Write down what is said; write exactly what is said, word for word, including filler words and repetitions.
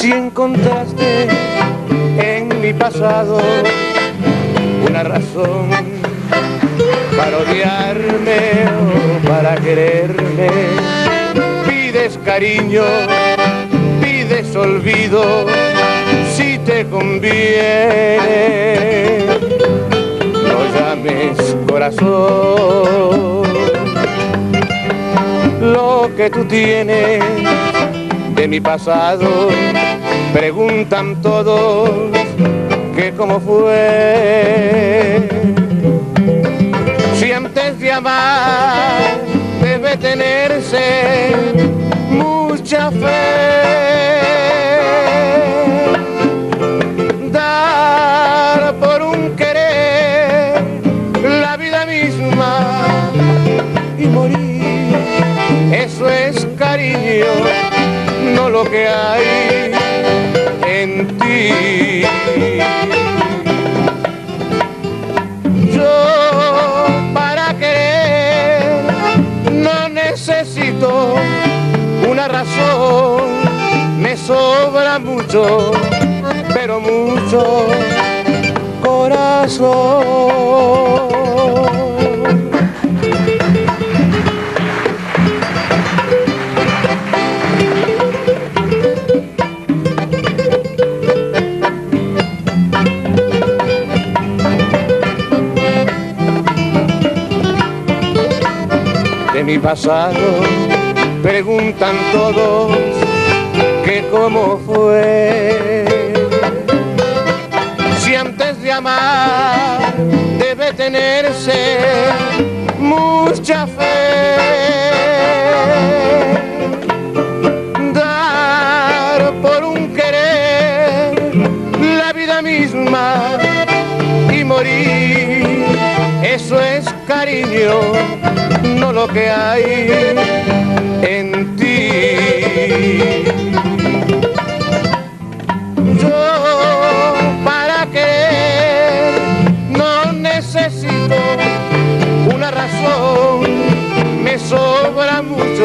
Si encontraste en mi pasado una razón para odiarme o para quererme, pides cariño, pides olvido, si te conviene, no llames corazón. Lo que tú tienes de mi pasado, preguntan todos que cómo fue. Si antes de amar debe tenerse mucha fe, dar por un querer la vida misma y morir, eso es cariño, no lo que hay en ti. Yo para querer no necesito una razón, me sobra mucho, pero mucho corazón. De mi pasado preguntan todos que cómo fue. Si antes de amar debe tenerse mucha fe, dar por un querer la vida misma y morir, eso es cariño, no lo que hay en ti. Yo para querer no necesito una razón, me sobra mucho,